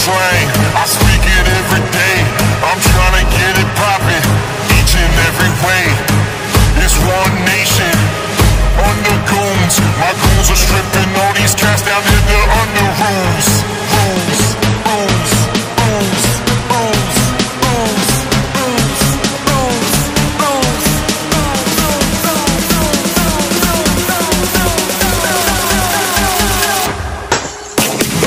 slang, I speak it every day. I'm trying to get it poppin', each and every way. It's one nation, under goons. My goons are stripping all these cats down in the under rooms.